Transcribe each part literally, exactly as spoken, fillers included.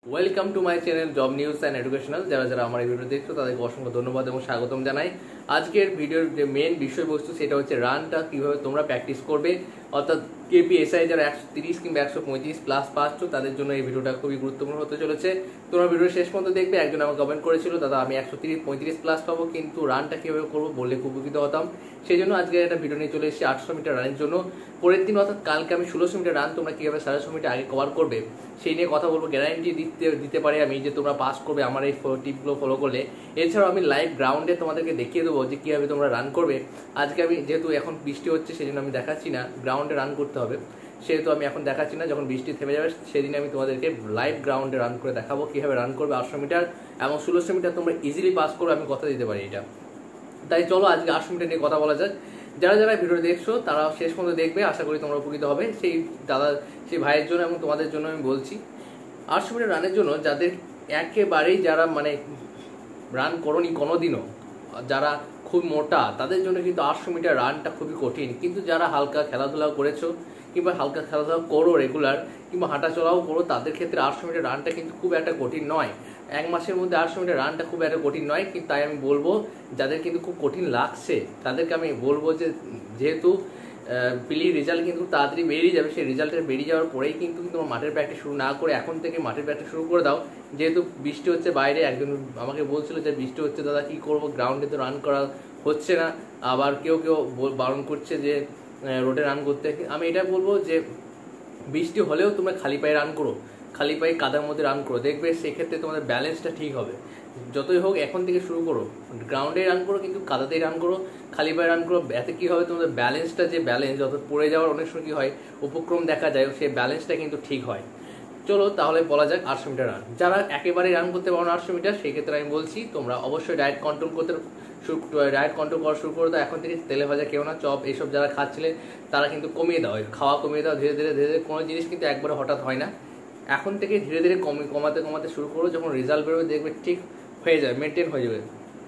Welcome to my channel job news and educational. যারা যারা আমার এই ভিডিও দেখছো তাদেরকে অসংখ্য ধন্যবাদ এবং স্বাগতম জানাই। আজকের ভিডিওর যে মেন বিষয়বস্তু সেটা হচ্ছে রানটা কীভাবে তোমরা প্র্যাকটিস করবে, অর্থাৎ কেপিএসআই যারা একশো তিরিশ কিংবা একশো পঁয়ত্রিশ প্লাস পাচ্ছ তাদের জন্য এই ভিডিওটা খুবই গুরুত্বপূর্ণ হতে চলেছে। তোমরা ভিডিও শেষ পর্যন্ত দেখবে। একজন আমার কমেন্ট করেছিল, দাদা আমি একশো তিরিশ পঁয়ত্রিশ প্লাস পাবো কিন্তু রানটা কীভাবে করবো বললে খুব উপকৃত হতাম। সেই জন্য আজকে একটা ভিডিও নিয়ে চলে এসেছি আটশো মিটার রানের জন্য। পরের দিন অর্থাৎ কালকে আমি ষোলোশো মিটার রান তোমরা কীভাবে সাড়ে মিটার আগে কভার করবে সেই নিয়ে কথা বলবো। গ্যারান্টি দিতে দিতে পারি আমি যে তোমরা পাস করবে আমার এই টিপগুলো ফলো করলে। এছাড়াও আমি লাইভ গ্রাউন্ডে তোমাদেরকে দেখিয়ে দেবো যে কীভাবে তোমরা রান করবে। আজকে আমি যেহেতু এখন বৃষ্টি হচ্ছে সেই জন্য আমি দেখাচ্ছি না, গ্রাউন্ডে রান করতে হবে সেহেতু আমি এখন দেখাচ্ছি না। যখন বৃষ্টি থেমে যাবে সেদিন আমি তোমাদেরকে লাইভ গ্রাউন্ডে রান করে দেখাবো কীভাবে রান করবে আটশো মিটার এবং ষোলোশো মিটার তোমরা ইজিলি পাস করবে, আমি কথা দিতে পারি এটা। তাই চলো আজকে আটশো মিটার নিয়ে কথা বলা যাক। যারা যারা ভিডিও দেখছো তারা শেষ পর্যন্ত দেখবে, আশা করি তোমরা উপকৃত হবে। সেই দাদা সেই ভাইয়ের জন্য এবং তোমাদের জন্য আমি বলছি, আটশো মিটার রানের জন্য যাদের একেবারেই যারা মানে রান করোনি কোনোদিনও, যারা খুব মোটা তাদের জন্য কিন্তু আটশো মিটার রানটা খুবই কঠিন। কিন্তু যারা হালকা খেলাধুলাও করেছো কিংবা হালকা খেলাধুলা করো রেগুলার কিংবা হাঁটাচলাও করো তাদের ক্ষেত্রে আটশো মিটার রানটা কিন্তু খুব একটা কঠিন নয়। এক মাসের মধ্যে আটশো মিটার রানটা খুব একটা কঠিন নয়। কিন্তু তাই আমি বলবো যাদের কিন্তু খুব কঠিন লাগছে তাদেরকে আমি বলবো যে যেহেতু পিলি রেজাল্ট কিন্তু তাড়াতাড়ি বেরিয়ে যাবে, সেই রেজাল্টের বেরিয়ে যাওয়ার পরেই কিন্তু তোমার মাঠের প্র্যাকটিস শুরু না করে এখন থেকে মাঠের প্র্যাকটিস শুরু করে দাও। যেহেতু বৃষ্টি হচ্ছে বাইরে, একজন আমাকে বলছিল যে বৃষ্টি হচ্ছে দাদা কী করবো, গ্রাউন্ডে তো রান করা হচ্ছে না, আবার কেউ কেউ বারণ করছে যে রোডে রান করতে। আমি এটা বলবো যে বৃষ্টি হলেও তোমরা খালি পায়ে রান করো, খালি পায়ে কাদার মধ্যে রান করো, দেখবে সেক্ষেত্রে তোমাদের ব্যালেন্সটা ঠিক হবে। যতই হোক এখন থেকে শুরু করো, গ্রাউন্ডে রান করো কিন্তু কাদাতেই রান করো, খালি পায়ে রান করো। এতে কী হবে তোমাদের ব্যালেন্সটা যে ব্যালেন্স অর্থাৎ পড়ে যাওয়ার অনেক সময় কী হয় উপক্রম দেখা যায়, সেই ব্যালেন্সটা কিন্তু ঠিক হয়। চলো তাহলে বলা যাক আটশো মিটার রান। যারা একেবারে রান করতে পারো না আটশো মিটার সেই ক্ষেত্রে আমি বলছি তোমরা অবশ্যই ডায়েট কন্ট্রোল করতে শুরু ডায়েট কন্ট্রোল করা শুরু করে দাও। এখন থেকে তেলে ভাজা কেউ না, চপ এইসব যারা খাচ্ছিলে তারা কিন্তু কমিয়ে দাও, খাওয়া কমিয়ে দাও ধীরে ধীরে ধীরে ধীরে। কোনো জিনিস কিন্তু একবারে হঠাৎ হয় না, এখন থেকে ধীরে ধীরে কমে কমাতে কমাতে শুরু করো। যখন রেজাল্ট বেরোবে দেখবে ঠিক হয়ে যাবে, মেনটেন হয়ে যাবে।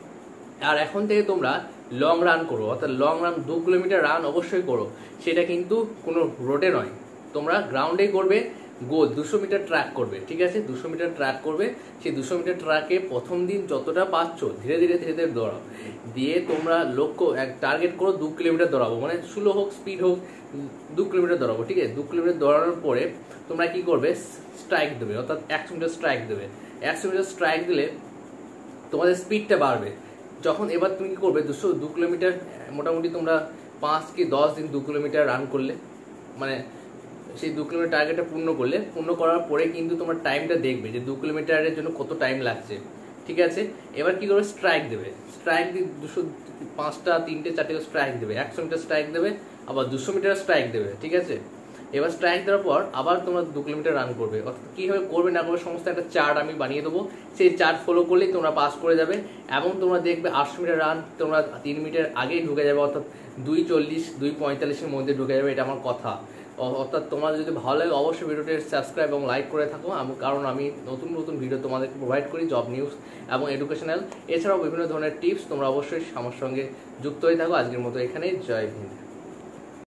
আর এখন থেকে তোমরা লং রান করো, অর্থাৎ লং রান দু কিলোমিটার রান অবশ্যই করো। সেটা কিন্তু কোনো রোডে নয়, তোমরা গ্রাউন্ডেই করবে। গোল দুশো মিটার ট্র্যাক করবে, ঠিক আছে, দুশো মিটার ট্র্যাক করবে। সেই দুশো মিটার ট্র্যাকে প্রথম দিন যতটা পাচ্ছ ধীরে ধীরে ধীরে ধীরে দৌড়াও, দিয়ে তোমরা লক্ষ্য এক টার্গেট করো দু কিলোমিটার দৌড়াবো, মানে স্লো হোক স্পিড হোক দু কিলোমিটার দৌড়াবো, ঠিক আছে। দু কিলোমিটার দৌড়ানোর পরে তোমরা কি করবে, স্ট্রাইক দেবে, অর্থাৎ একশো মিটার স্ট্রাইক দেবে। একশো মিটার স্ট্রাইক দিলে তোমাদের স্পিডটা বাড়বে। যখন এবার তুমি কি করবে, দুশো দু কিলোমিটার মোটামুটি তোমরা পাঁচ কি দশ দিন দু কিলোমিটার রান করলে, মানে সেই দু কিলোমিটার টার্গেটটা পূর্ণ করলে, পূর্ণ করার পরে কিন্তু তোমার টাইমটা দেখবে যে দু কিলোমিটারের জন্য কত টাইম লাগছে, ঠিক আছে। এবার কি করবে, স্ট্রাইক দেবে। স্ট্রাইক দিয়ে দুশো পাঁচটা তিনটে চারটে স্ট্রাইক দেবে, একশো মিটার স্ট্রাইক দেবে, আবার দুশো মিটার স্ট্রাইক দেবে, ঠিক আছে। এবার স্ট্রাইক দেওয়ার পর আবার তোমরা দু কিলোমিটার রান করবে। অর্থাৎ কীভাবে করবে না করবে সমস্ত একটা চার্ট আমি বানিয়ে দেবো, সেই চার্ট ফলো করলেই তোমরা পাস করে যাবে। এবং তোমরা দেখবে আটশো মিটার রান তোমরা তিন মিটার আগেই ঢুকে যাবে, অর্থাৎ দুই চল্লিশ দুই পঁয়তাল্লিশের মধ্যে ঢুকে যাবে, এটা আমার কথা। অর্থাৎ তোমার যদি ভালো লাগে অবশ্যই ভিডিওটি সাবস্ক্রাইব এবং লাইক করে থাকো, কারণ আমি নতুন নতুন ভিডিও তোমাদেরকে প্রোভাইড করি জব নিউজ এবং এডুকেশনাল। এছাড়াও বিভিন্ন ধরনের টিপস তোমরা অবশ্যই আমার সঙ্গে যুক্ত হয়ে থাকো। আজকের মতো এখানেই, জয় হিন্দ।